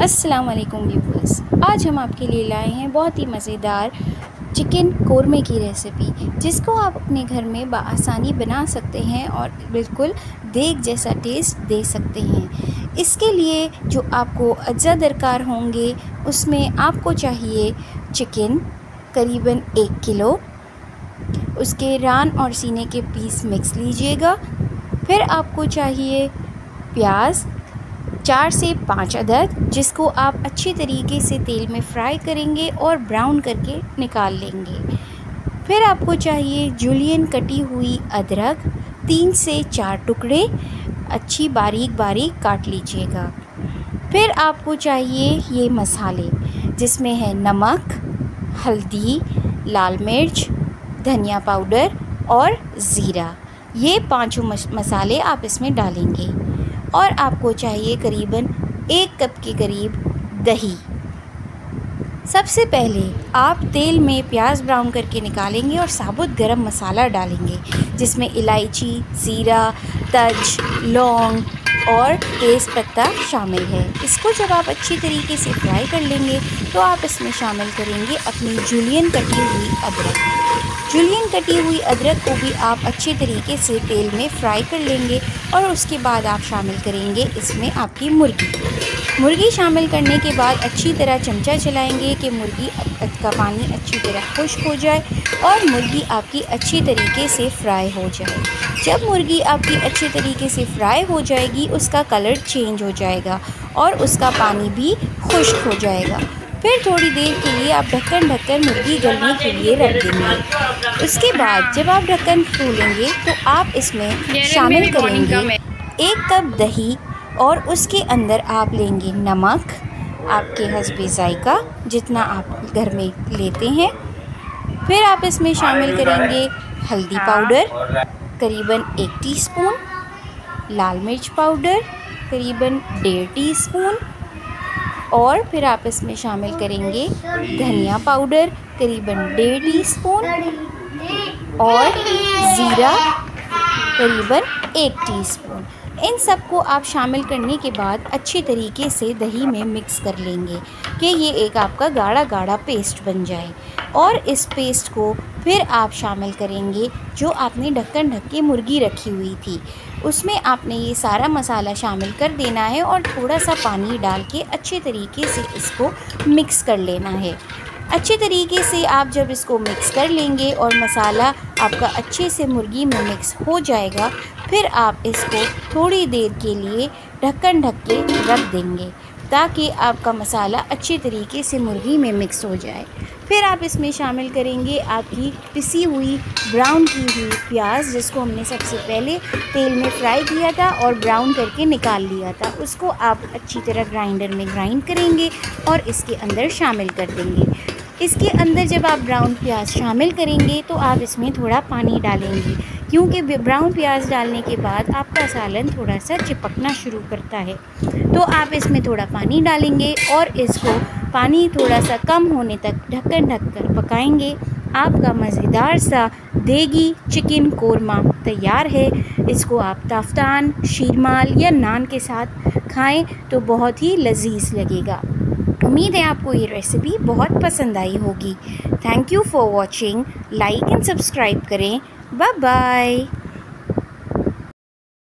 अस्सलाम वालेकुम व्यूअर्स, आज हम आपके लिए लाए हैं बहुत ही मज़ेदार चिकन कोरमे की रेसिपी, जिसको आप अपने घर में बआसानी बना सकते हैं और बिल्कुल देग जैसा टेस्ट दे सकते हैं। इसके लिए जो आपको अज्जा दरकार होंगे, उसमें आपको चाहिए चिकन करीबन 1 किलो, उसके रान और सीने के पीस मिक्स लीजिएगा। फिर आपको चाहिए प्याज 4 से 5 अदद, जिसको आप अच्छी तरीके से तेल में फ्राई करेंगे और ब्राउन करके निकाल लेंगे। फिर आपको चाहिए जूलियन कटी हुई अदरक 3 से 4 टुकड़े, अच्छी बारीक बारीक काट लीजिएगा। फिर आपको चाहिए ये मसाले, जिसमें है नमक, हल्दी, लाल मिर्च, धनिया पाउडर और ज़ीरा। ये पांचों मसाले आप इसमें डालेंगे। और आपको चाहिए करीबन 1 कप के करीब दही। सबसे पहले आप तेल में प्याज ब्राउन करके निकालेंगे और साबुत गरम मसाला डालेंगे, जिसमें इलायची, ज़ीरा, तज, लौंग और तेज़ पत्ता शामिल है। इसको जब आप अच्छी तरीके से फ्राई कर लेंगे तो आप इसमें शामिल करेंगे अपनी जूलियन कटी हुई अदरक। जूलियन कटी हुई अदरक को भी आप अच्छे तरीके से तेल में फ्राई कर लेंगे और उसके बाद आप शामिल करेंगे इसमें आपकी मुर्गी शामिल करने के बाद अच्छी तरह चमचा चलाएंगे कि मुर्गी का पानी अच्छी तरह खुश्क हो जाए और मुर्गी आपकी अच्छी तरीके से फ्राई हो जाए। जब मुर्गी आपकी अच्छे तरीके से फ्राई हो जाएगी, उसका कलर चेंज हो जाएगा और उसका पानी भी खुश्क हो जाएगा। फिर थोड़ी देर के लिए आप ढक्कन मुर्गी गलने के लिए रख देंगे। उसके बाद जब आप ढक्कन खोलेंगे तो आप इसमें शामिल करेंगे 1 कप दही और उसके अंदर आप लेंगे नमक आपके हस्बे ज़ायका, जितना आप घर में लेते हैं। फिर आप इसमें शामिल करेंगे हल्दी पाउडर करीबन 1 टीस्पून, लाल मिर्च पाउडर करीबन 1.5 टीस्पून और फिर आप इसमें शामिल करेंगे धनिया पाउडर करीबन 1.5 टीस्पून और ज़ीरा करीबन 1 टीस्पून। इन सबको आप शामिल करने के बाद अच्छी तरीके से दही में मिक्स कर लेंगे कि ये एक आपका गाढ़ा गाढ़ा पेस्ट बन जाए। और इस पेस्ट को फिर आप शामिल करेंगे जो आपने ढक्कन ढक के मुर्गी रखी हुई थी, उसमें आपने ये सारा मसाला शामिल कर देना है और थोड़ा सा पानी डाल के अच्छे तरीके से इसको मिक्स कर लेना है। अच्छे तरीके से आप जब इसको मिक्स कर लेंगे और मसाला आपका अच्छे से मुर्गी में मिक्स हो जाएगा, फिर आप इसको थोड़ी देर के लिए ढक्कन ढक के रख देंगे ताकि आपका मसाला अच्छे तरीके से मुर्गी में मिक्स हो जाए। फिर आप इसमें शामिल करेंगे आपकी पिसी हुई ब्राउन की हुई प्याज, जिसको हमने सबसे पहले तेल में फ्राई किया था और ब्राउन करके निकाल लिया था। उसको आप अच्छी तरह ग्राइंडर में ग्राइंड करेंगे और इसके अंदर शामिल कर देंगे। इसके अंदर जब आप ब्राउन प्याज शामिल करेंगे तो आप इसमें थोड़ा पानी डालेंगे, क्योंकि ब्राउन प्याज डालने के बाद आपका सालन थोड़ा सा चिपकना शुरू करता है। तो आप इसमें थोड़ा पानी डालेंगे और इसको पानी थोड़ा सा कम होने तक ढक्कन ढककर पकाएंगे। आपका मज़ेदार सा देगी चिकन कोरमा तैयार है। इसको आप ताफ्तान, शीरमाल या नान के साथ खाएं तो बहुत ही लजीज लगेगा। उम्मीद है आपको ये रेसिपी बहुत पसंद आई होगी। Thank you for watching. Like and subscribe करें। Bye bye.